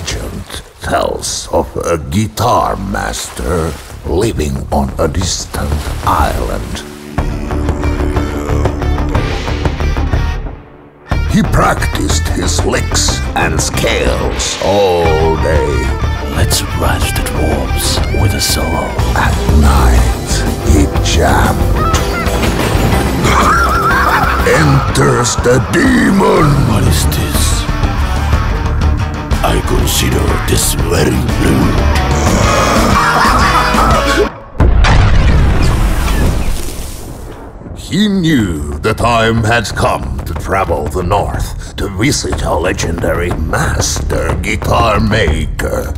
legend tells of a guitar master living on a distant island. He practiced his licks and scales all day. Let's rush the dwarves with a solo. At night, he jammed. Enters the demon. What is this? I consider this very rude. He knew the time had come to travel the north to visit a legendary master guitar maker.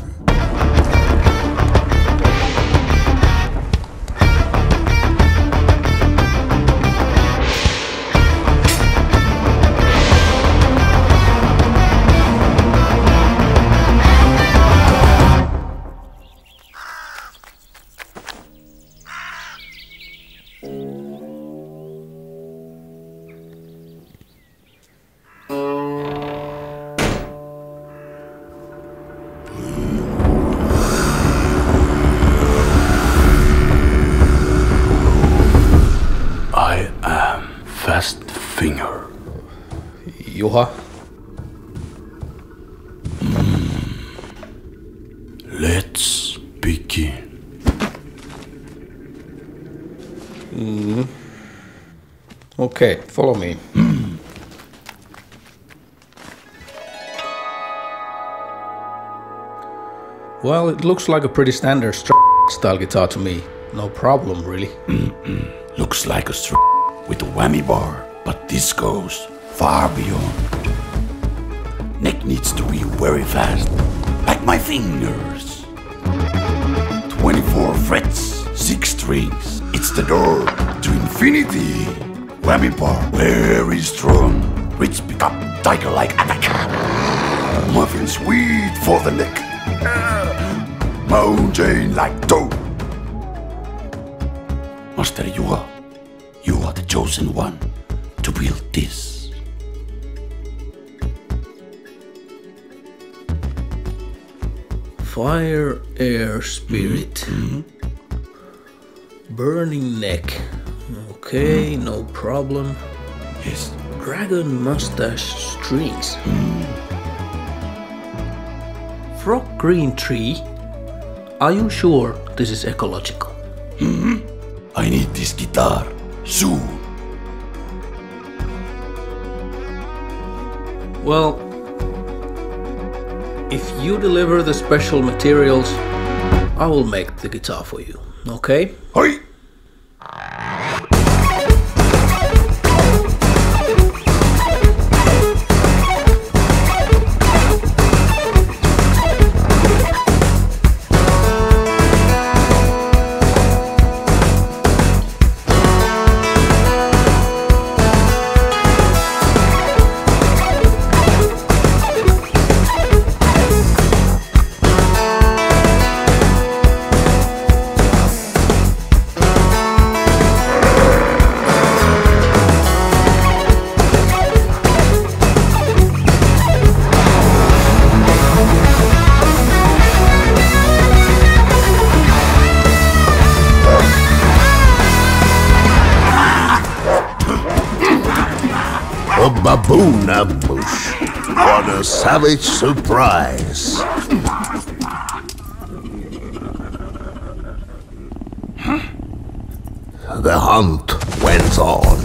Fast finger. Juha? Let's begin. Okay, follow me. Well, it looks like a pretty standard style guitar to me. No problem, really. Looks like a with a whammy bar, but this goes far beyond. Neck needs to be very fast, like my fingers. 24 frets, 6 strings. It's the door to infinity. Whammy bar, very strong. Rich pickup, tiger-like attack. Muffin sweet for the neck. Mountain-like toe. Master Juha, you are the chosen one to build this. Fire, air, spirit. Burning neck. Okay, no problem. Yes. Dragon mustache strings. Frog green tree. Are you sure this is ecological? I need this guitar soon. Well, if you deliver the special materials, I will make the guitar for you, okay? Hoi! A baboon ambush. What a savage surprise. The hunt went on.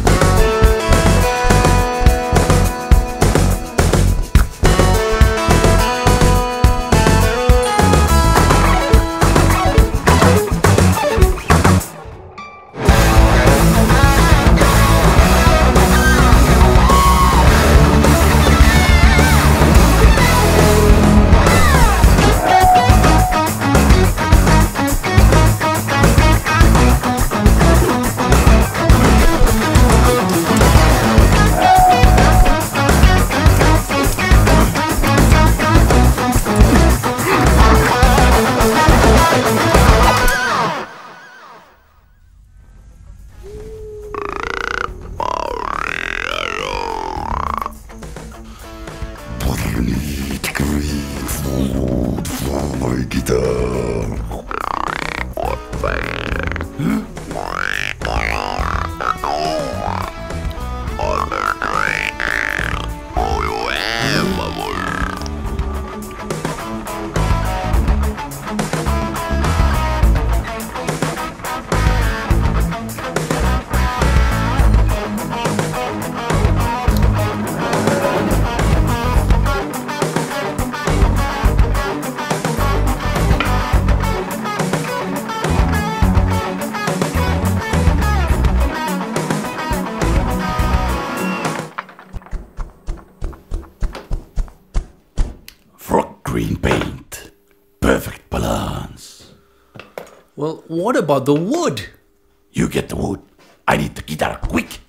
what about the wood? You get the wood. I need the guitar quick.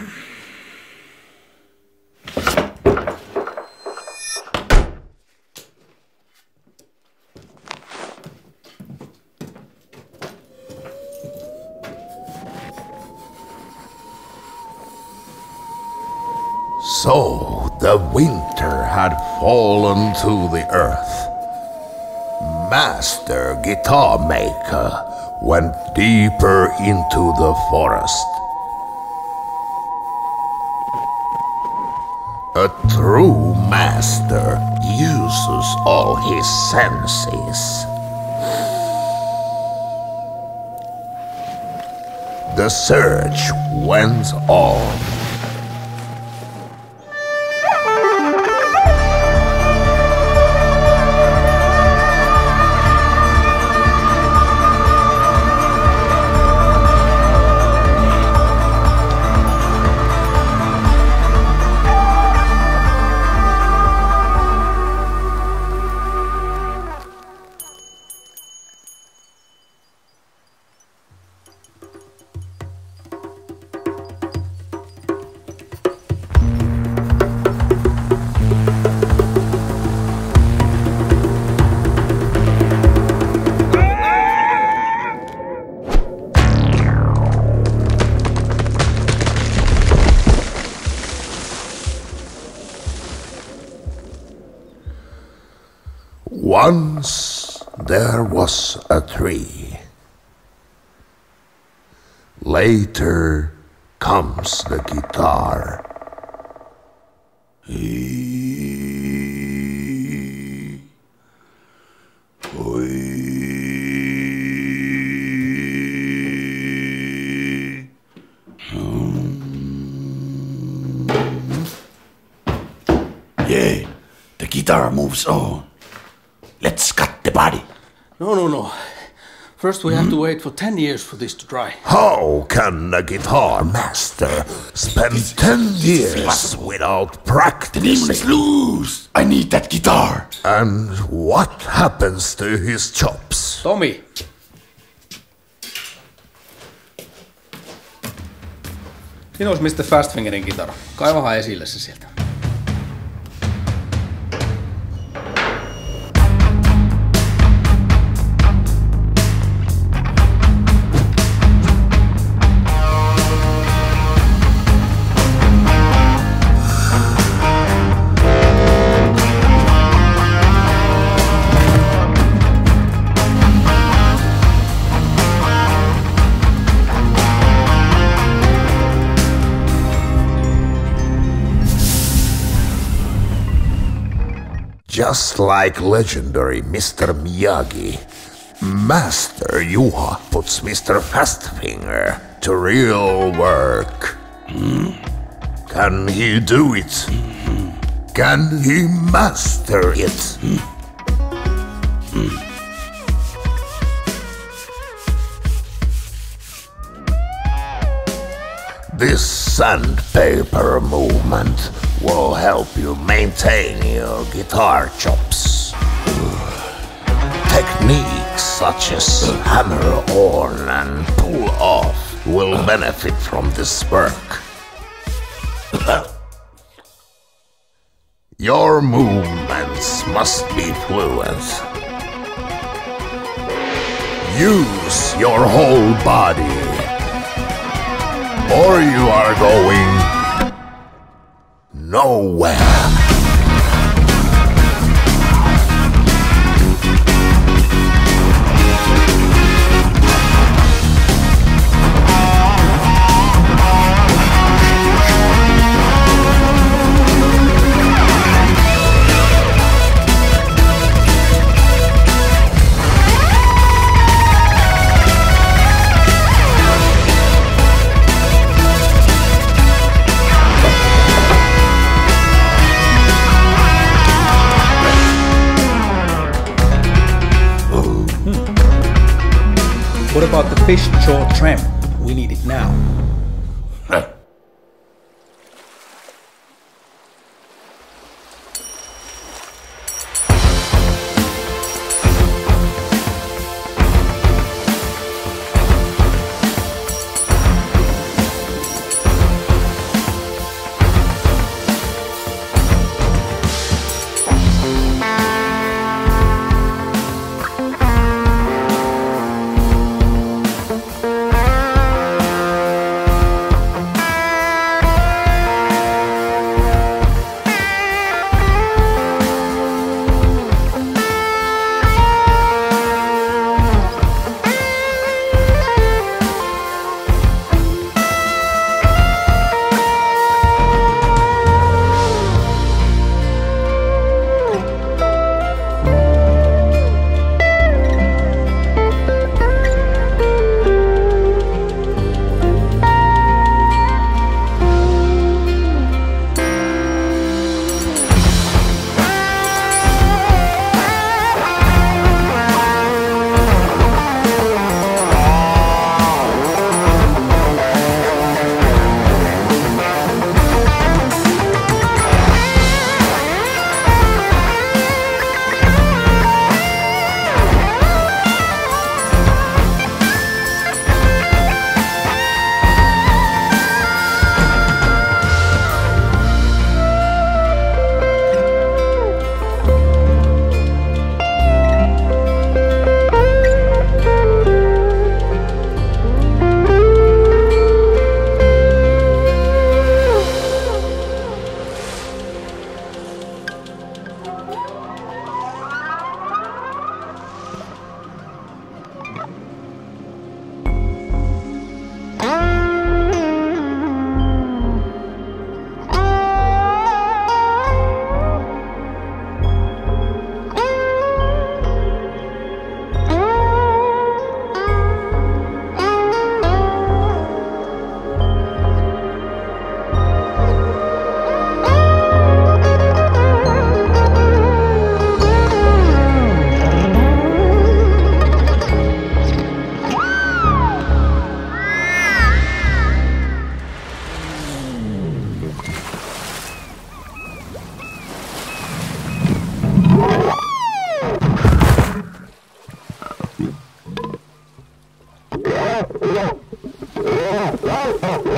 So the winter had fallen to the earth. Master Guitar Maker went deeper into the forest. A true master uses all his senses. The search went on. Once there was a tree. Later comes the guitar. Yeah, the guitar moves on. Let's cut the body. No. First we have to wait for 10 years for this to dry. How can a guitar master spend 10 years without The demon is practicing? loose. I need that guitar. And what happens to his chops? Tommy! Siinä olisi Mr. Fastfingerin kitara. Kaivahan esille se sieltä. Just like legendary Mr. Miyagi, Master Juha puts Mr. Fastfinger to real work. Can he do it? Can he master it? This sandpaper movement will help you maintain your guitar chops. Techniques such as hammer on and pull off will benefit from this work. Your movements must be fluent. Use your whole body, or you are going nowhere. What about the fish jaw tram? We need it now.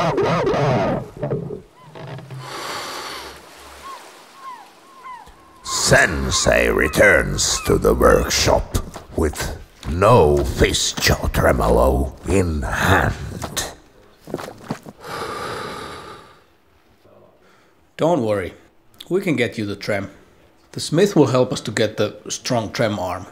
Sensei returns to the workshop with no fistula tremolo in hand. Don't worry, we can get you the trem. The smith will help us to get the strong trem arm.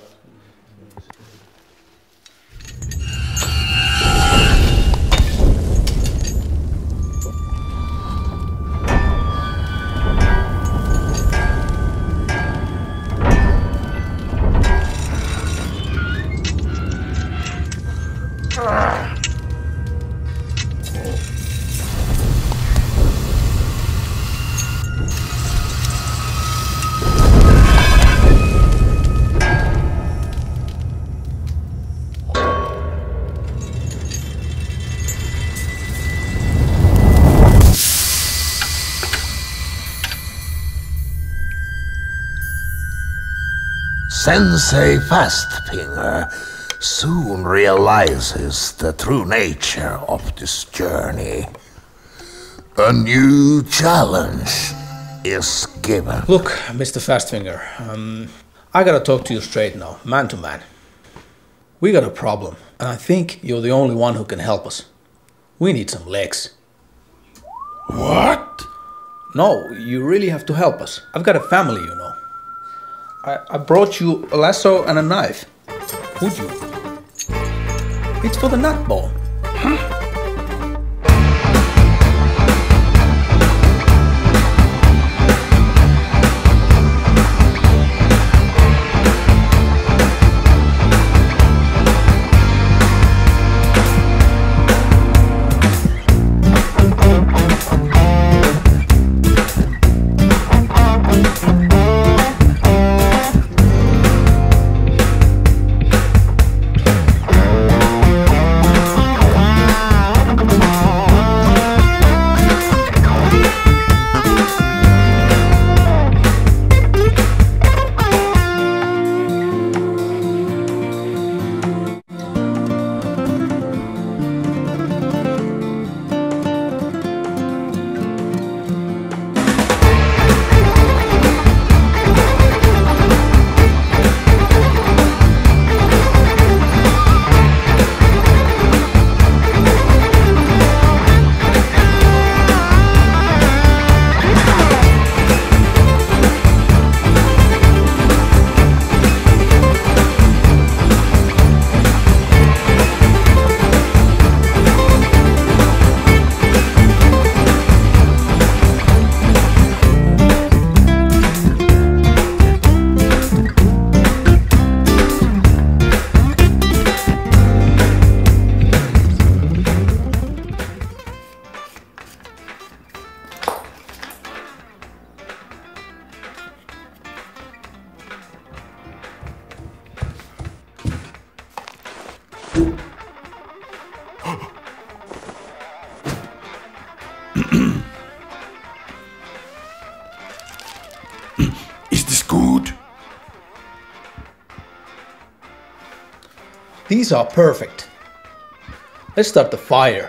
Sensei Fastfinger soon realizes the true nature of this journey. A new challenge is given. Look, Mr. Fastfinger, I gotta talk to you straight now, man to man. We got a problem, and I think you're the only one who can help us. We need some legs. What? No, you really have to help us. I've got a family, you know. I brought you a lasso and a knife. Would you? It's for the nut bone. Is this good? These are perfect. Let's start the fire.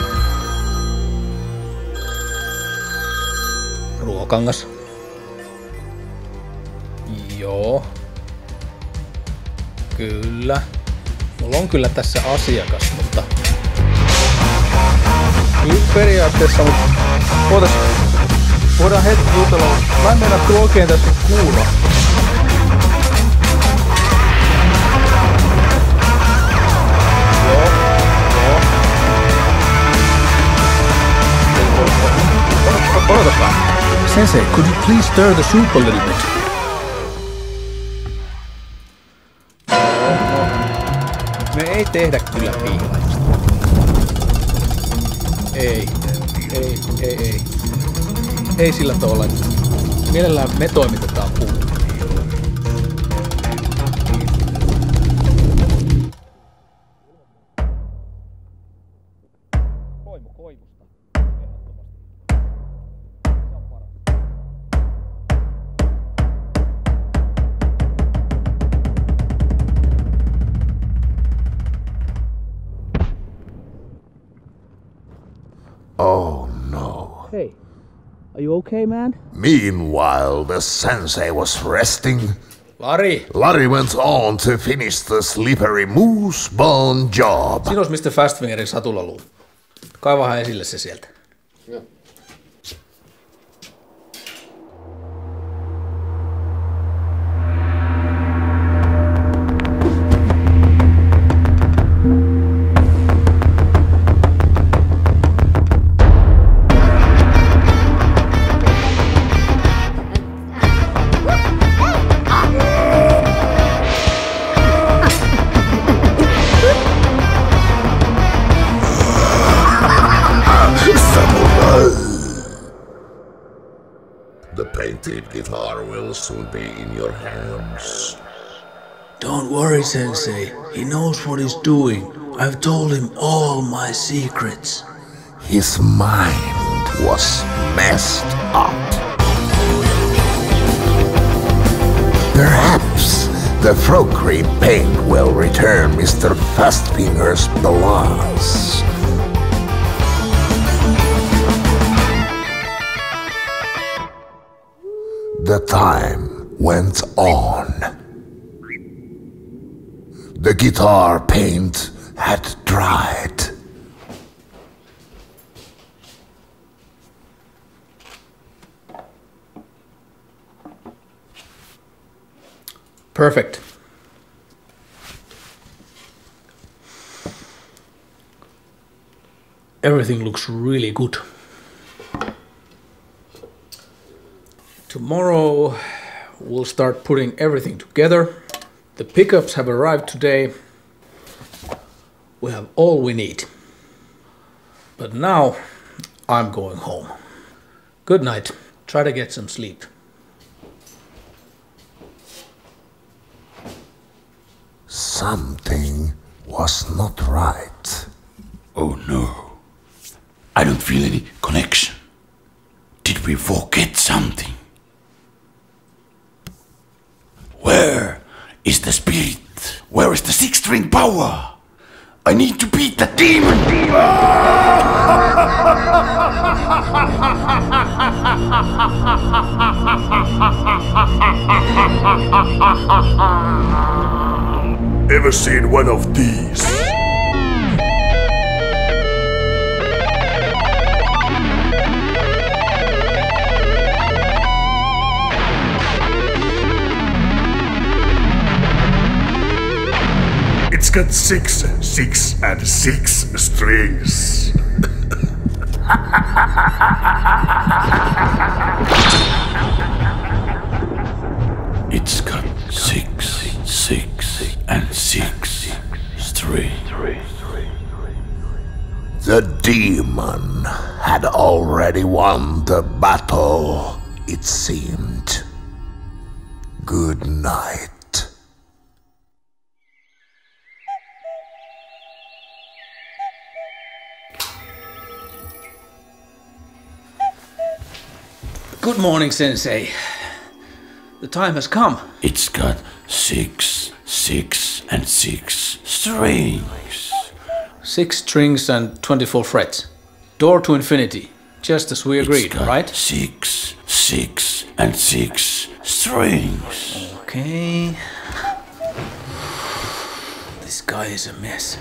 Ruokangas. Joo. Kyllä. Mulla on kyllä tässä asiakas, mutta... periaatteessa, mutta... Voidaan hetki jutella. Mä en meinaa kyllä oikein tässä kuulla. Joo. Odotakaa. Sensei, could you please stir the soup a little bit? Me ei tehdä kyllä piilaista. Ei. Ei sillä tavalla. Mielellään me toimitetaan puuta. Koivusta. Oh no. Hey, are you okay, man? Meanwhile, the sensei was resting. Larry went on to finish the slippery moose bone job. Siinä olisi Mr. Fastfingerin satulaluu. Kaivahan esille se sieltä. Yeah. The painted guitar will soon be in your hands. Don't worry, Sensei. He knows what he's doing. I've told him all my secrets. His mind was messed up. Perhaps the frog cream paint will return Mr. Fastfinger's balance. The time went on. The guitar paint had dried. Perfect. Everything looks really good. Tomorrow we'll start putting everything together. The pickups have arrived today. We have all we need. But now I'm going home. Good night. Try to get some sleep. Something was not right. Oh no. I don't feel any connection. Did we forget something? Where is the spirit? Where is the six-string power? I need to beat the demon! Ever seen one of these? It's got 6, 6, and 6 strings. It's got 6, 6, and 6 strings. The demon had already won the battle, it seemed. Good night. Good morning, Sensei. The time has come. It's got 6, 6, and 6 strings. 6 strings and 24 frets. Door to infinity. Just as we agreed, It's got right? 6, 6, and 6 strings. Okay. This guy is a mess.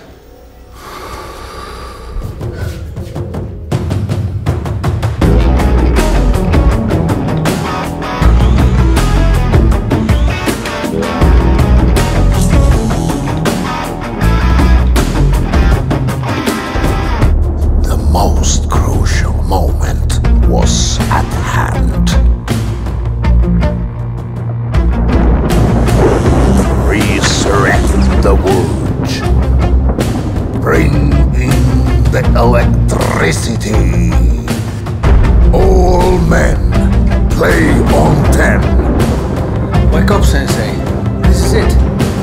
The most crucial moment was at hand. Resurrect the Wurge. Bring in the electricity. All men, play on 10. Wake up, Sensei. This is it.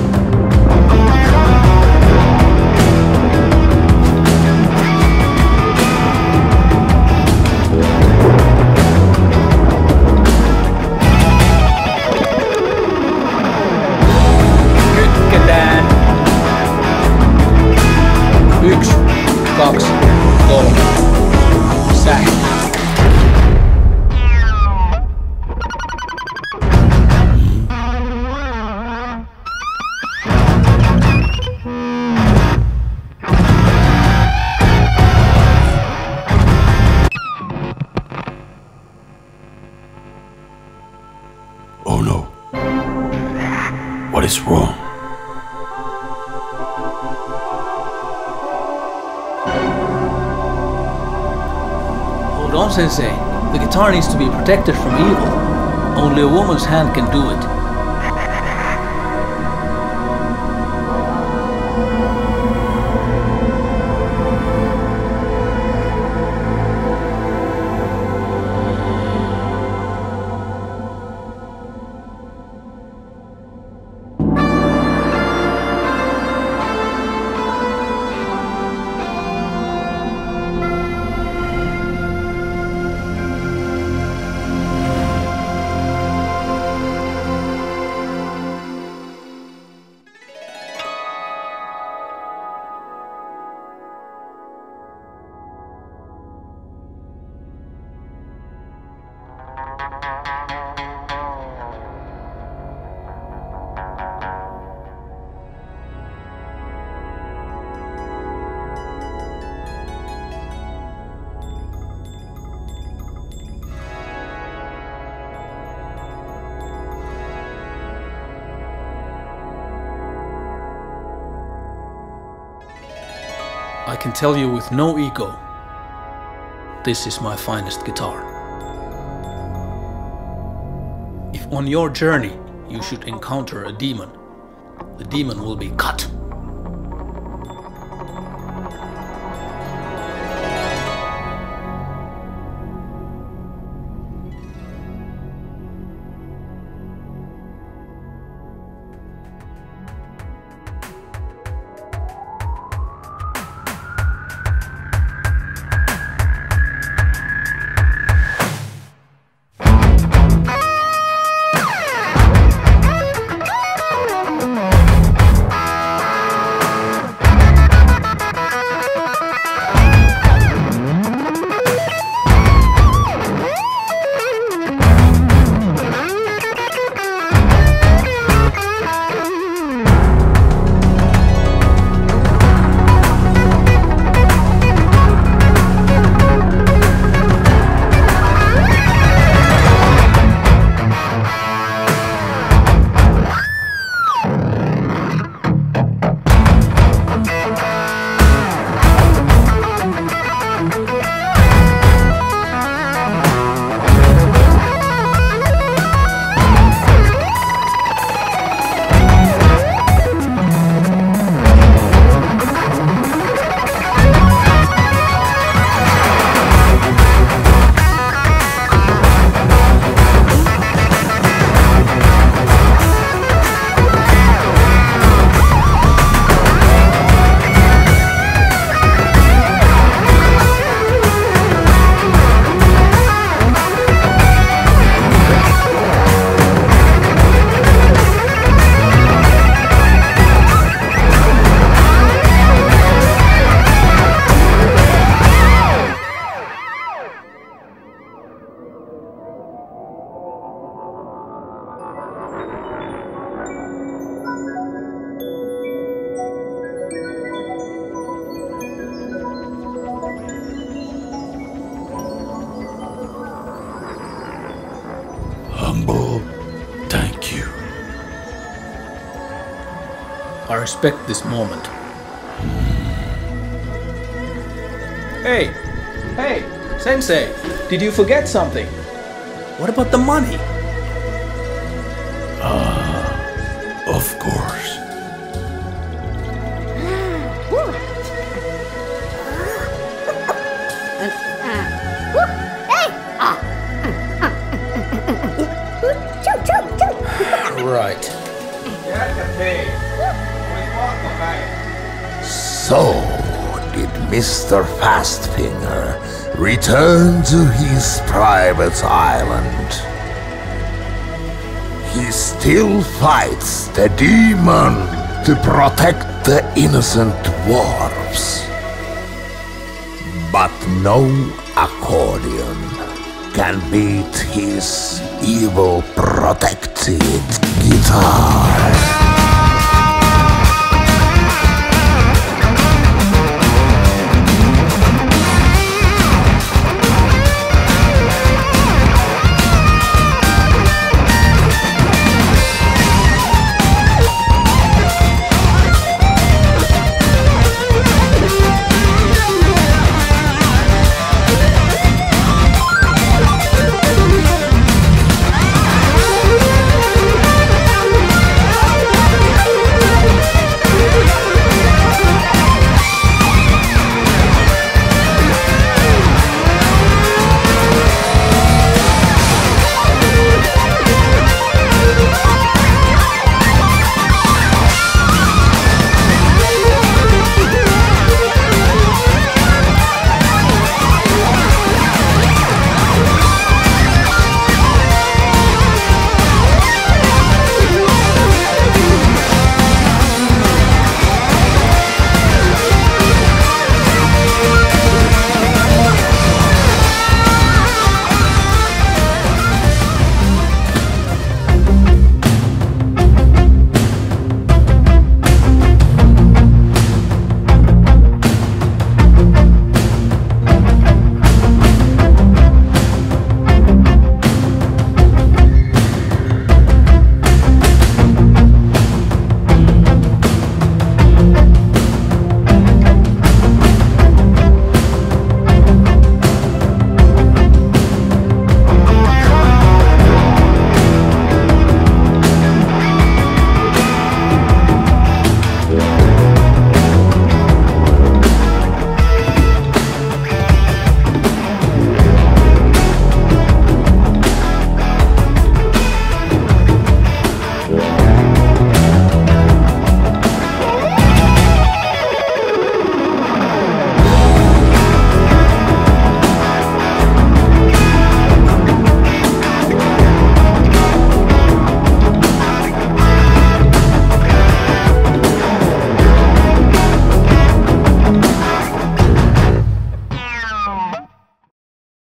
Kytketään. 1, 2, 3. Sähkö. Oh no. What is wrong? Hold on, Sensei. The guitar needs to be protected from evil. Only a woman's hand can do it. I can tell you with no ego, this is my finest guitar. If on your journey you should encounter a demon, the demon will be cut. humble thank you. I respect this moment. Hey! Hey! Sensei! Did you forget something? What about the money? Of course. Right. So did Mr. Fastfinger return to his private island. He still fights the demon to protect the innocent dwarves. But no accordion can beat his evil protected guitar.